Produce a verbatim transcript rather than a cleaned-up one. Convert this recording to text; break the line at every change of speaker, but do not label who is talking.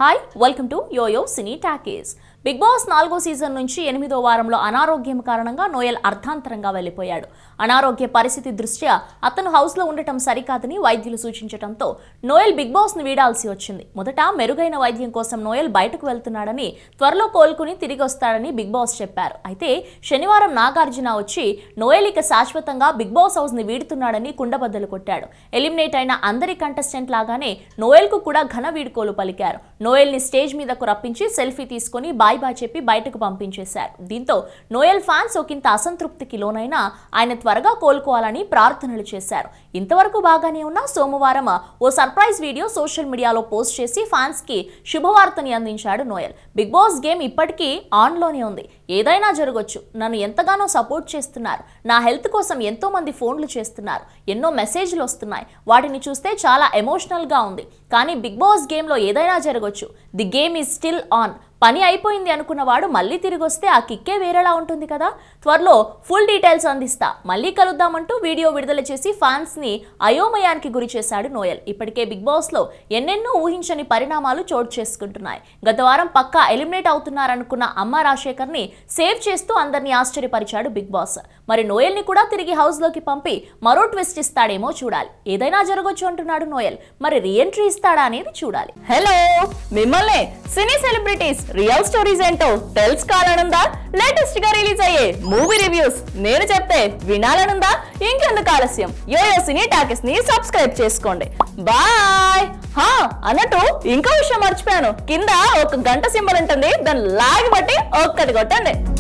Hi, welcome to YOYO Cine Talkies. Bigg Boss నాలుగో season నుంచి ఎనిమిదో వారంలో అనారోగ్యం కారణంగా నోయల్ అర్థాంతరంగా వెళ్ళిపోయాడు. అనారోగ్య పరిస్థితి దృష్ట్యా అతను హౌస్ లో ఉండటం సరికాదని వైద్యులు సూచించడంతో నోయల్ బిగ్ బాస్ ని వీడాల్సి వచ్చింది. మొదట మెరుగైన వైద్యం కోసం నోయల్ బయటకు వెళ్తున్నాడని, త్వరలో కోలుకుని తిరిగి వస్తాడని బిగ్ బాస్ చెప్పారు. అయితే శనివారం నాగార్జున వచ్చి నోయల్ ఇక శాశ్వతంగా బిగ్ బాస్ హౌస్ ని వీడుతున్నాడని కుండబద్దలు కొట్టాడు. ఎలిమినేట్ అయిన అందరి కంటెస్టెంట్ లాగానే నోయల్ కు కూడా ఘన వీడ్కోలు పలికారు. నోయల్ ని స్టేజ్ మీదకు రప్పించి సెల్ఫీ తీసుకుని బాయ్ బాయ్ చెప్పి బయటకు పంపించేశారు. దీంతో నోయల్ ఫ్యాన్స్ ఒకంత అసంతృప్తికి లోనైనా ఆయన త్వరగా కోలుకోవాలని ప్రార్థనలు చేశారు. ఇంతవరకు బాగానే ఉన్న సోమవారం ఓ సర్ప్రైజ్ వీడియో సోషల్ మీడియాలో పోస్ట్ చేసి ఫ్యాన్స్ కి శుభవార్తని అందించాడు నోయల్. బిగ్ బాస్ గేమ్ ఇప్పటికీ ఆన్ లోనే ఉంది. ఏదైనా జరగొచ్చు. నన్ను ఎంతగానో సపోర్ట్ చేస్తున్నారు. నా హెల్త్ కోసం ఎంతో మంది ఫోన్లు చేస్తున్నారు. ఎన్నో మెసేజ్లు వస్తున్నాయి. వాటిని చూస్తే చాలా ఎమోషనల్ గా ఉంది. కానీ బిగ్ బాస్ గేమ్ లో ఏదైనా జరగొచ్చు. The game is still on. పని అయిపోయింది అనుకున్నవాడు మళ్ళీ తిరిగి వస్తే ఆ కిక్కే వేరేలా ఉంటుంది కదా. త్వరలో ఫుల్ డీటెయిల్స్ అందిస్తా, మళ్ళీ కలుద్దామంటూ వీడియో విడుదల చేసి ఫ్యాన్స్ ని అయోమయానికి గురి చేశాడు నోయల్. ఇప్పటికే బిగ్ బాస్ లో ఎన్నెన్నో ఊహించని పరిణామాలు చోటు చేసుకుంటున్నాయి. గత వారం పక్కా ఎలిమినేట్ అవుతున్నారనుకున్న అమ్మ రాజశేఖర్ ని సేవ్ చేస్తూ అందరినీ ఆశ్చర్యపరిచాడు బిగ్ బాస్. మరి నోయల్ ని కూడా తిరిగి హౌస్ లోకి పంపి మరో ట్విస్ట్ ఇస్తాడేమో చూడాలి. ఏదైనా జరగొచ్చు అంటున్నాడు నోయల్. మరి రీఎంట్రీ ఇస్తాడా అనేది చూడాలి.
హలో, మిమ్మల్ని సినీ సెలబ్రిటీస్ రియల్ స్టోరీస్ ఏంటో తెలుసుకోవాలనుందా? లేటెస్ట్ గా రిలీజ్ అయ్యే మూవీ రివ్యూస్ నేను చెప్తే వినాలనుందా? ఇంకెందుకు ఆలస్యం, యోయో సినీ టాకీస్ ని సబ్స్క్రైబ్ చేసుకోండి. బాయ్. హా అన్నట్టు ఇంకో విషయం మర్చిపోయాను. కింద ఒక గంట సింబల్ ఉంటుంది, దాన్ని లాగి బట్టి ఒక్కటి కొట్టండి.